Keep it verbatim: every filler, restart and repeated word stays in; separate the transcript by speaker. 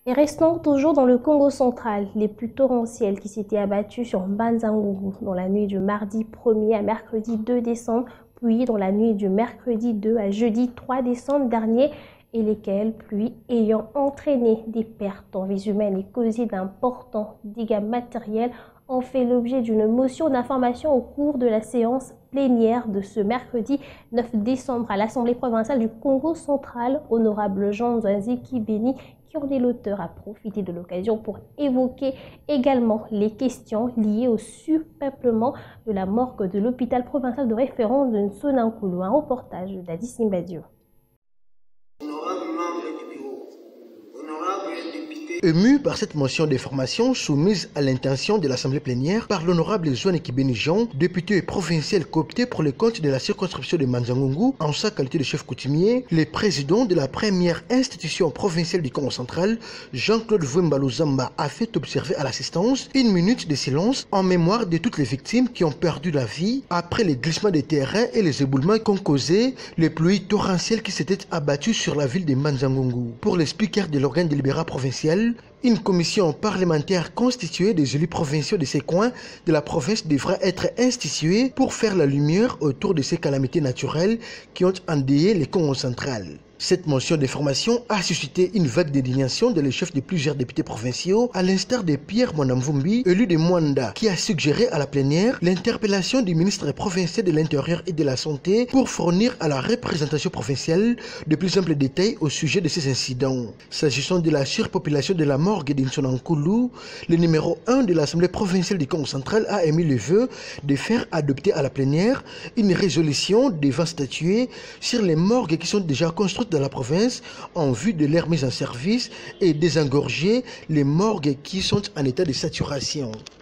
Speaker 1: Et restons toujours dans le Congo central, les pluies torrentielles qui s'étaient abattues sur Mbanza-Ngungu dans la nuit du mardi premier à mercredi deux décembre, puis dans la nuit du mercredi deux à jeudi trois décembre dernier, et lesquelles pluies ayant entraîné des pertes en vies humaines et causé d'importants dégâts matériels ont fait l'objet d'une motion d'information au cours de la séance plénière de ce mercredi neuf décembre à l'Assemblée provinciale du Congo central. Honorable Jean Nzanzi Kibeni, qui en est l'auteur, a profité de l'occasion pour évoquer également les questions liées au surpeuplement de la morgue de l'hôpital provincial de référence de Nsonankulu. Un reportage d'Adi Simbadio.
Speaker 2: Ému par cette motion d'information soumise à l'intention de l'Assemblée plénière par l'honorable Zoane Kibeni Jean, député provincial coopté pour le compte de la circonscription de Mbanza-Ngungu en sa qualité de chef coutumier, le président de la première institution provinciale du Congo central, Jean-Claude Vwembalozamba, a fait observer à l'assistance une minute de silence en mémoire de toutes les victimes qui ont perdu la vie après les glissements des terrains et les éboulements qu'ont causé les pluies torrentielles qui s'étaient abattues sur la ville de Mbanza-Ngungu. Pour les speakers de l'organe délibérant provincial, une commission parlementaire constituée des élus provinciaux de ces coins de la province devra être instituée pour faire la lumière autour de ces calamités naturelles qui ont endeuillé le Congo central. Cette motion d'information a suscité une vague d'indignation dans les chefs de plusieurs députés provinciaux, à l'instar de Pierre Mwanamvumbi, élu de Mwanda, qui a suggéré à la plénière l'interpellation du ministre provincial de l'Intérieur et de la Santé pour fournir à la représentation provinciale de plus amples détails au sujet de ces incidents. S'agissant de la surpopulation de la morgue d'Nsonankulu, le numéro un de l'Assemblée provinciale du Congo central a émis le vœu de faire adopter à la plénière une résolution devant statuer sur les morgues qui sont déjà construites dans la province en vue de leur mise en service et désengorger les morgues qui sont en état de saturation.